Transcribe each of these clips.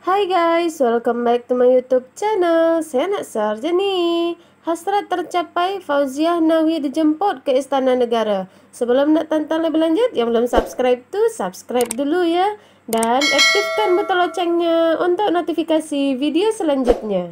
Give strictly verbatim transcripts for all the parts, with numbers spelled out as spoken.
Hai guys, welcome back to my YouTube channel. Saya Nak Sarjani. Hasrat tercapai, Fauziah Nawi dijemput ke Istana Negara. Sebelum nak tonton lebih lanjut, yang belum subscribe tuh subscribe dulu ya. Dan aktifkan butang loncengnya untuk notifikasi video selanjutnya.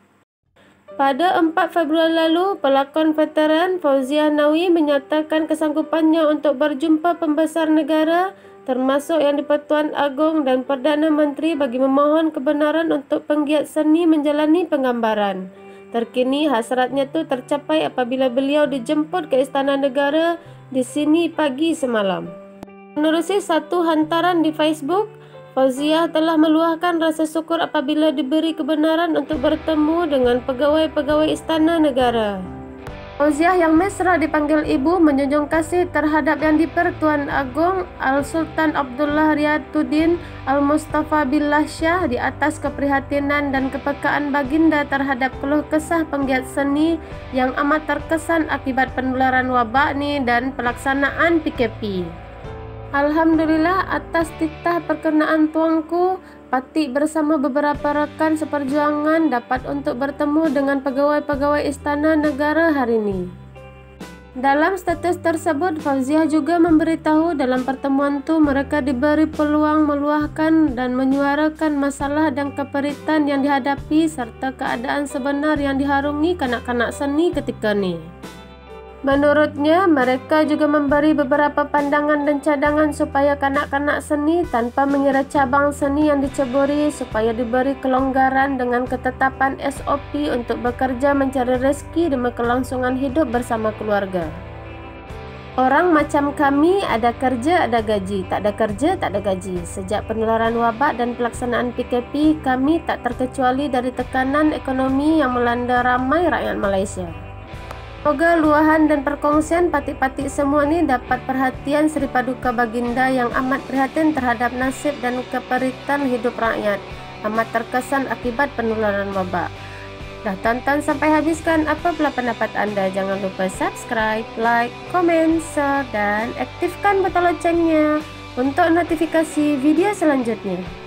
Pada empat Februari lalu, pelakon veteran Fauziah Nawi menyatakan kesanggupannya untuk berjumpa pembesar negara, termasuk Yang di-Pertuan Agong dan Perdana Menteri, bagi memohon kebenaran untuk penggiat seni menjalani penggambaran. Terkini hasratnya itu tercapai apabila beliau dijemput ke Istana Negara di sini pagi semalam. Menerusi satu hantaran di Facebook, Fauziah telah meluahkan rasa syukur apabila diberi kebenaran untuk bertemu dengan pegawai-pegawai Istana Negara. Fauziah yang mesra dipanggil ibu menjunjung kasih terhadap Yang di-Pertuan Agong Al-Sultan Abdullah Riyatuddin Al-Mustafa Billah Shah di atas keprihatinan dan kepekaan baginda terhadap keluh kesah penggiat seni yang amat terkesan akibat penularan wabak ni dan pelaksanaan P K P. Alhamdulillah atas titah perkenaan tuanku, Patik bersama beberapa rekan seperjuangan dapat untuk bertemu dengan pegawai-pegawai Istana Negara hari ini. Dalam status tersebut, Fauziah juga memberitahu dalam pertemuan itu mereka diberi peluang meluahkan dan menyuarakan masalah dan keperitan yang dihadapi serta keadaan sebenar yang diharungi kanak-kanak seni ketika ini. Menurutnya, mereka juga memberi beberapa pandangan dan cadangan supaya kanak-kanak seni tanpa mengira cabang seni yang diceburi supaya diberi kelonggaran dengan ketetapan S O P untuk bekerja mencari rezeki demi kelangsungan hidup bersama keluarga. Orang macam kami ada kerja ada gaji, tak ada kerja tak ada gaji. Sejak penularan wabak dan pelaksanaan P K P, kami tak terkecuali dari tekanan ekonomi yang melanda ramai rakyat Malaysia. Semoga luahan dan perkongsian patik-patik semua ini dapat perhatian Sri Paduka Baginda yang amat prihatin terhadap nasib dan keperitan hidup rakyat, amat terkesan akibat penularan wabak. Dah tonton sampai habis kan? Apa pula pendapat anda? Jangan lupa subscribe, like, komen, share, dan aktifkan butang loncengnya untuk notifikasi video selanjutnya.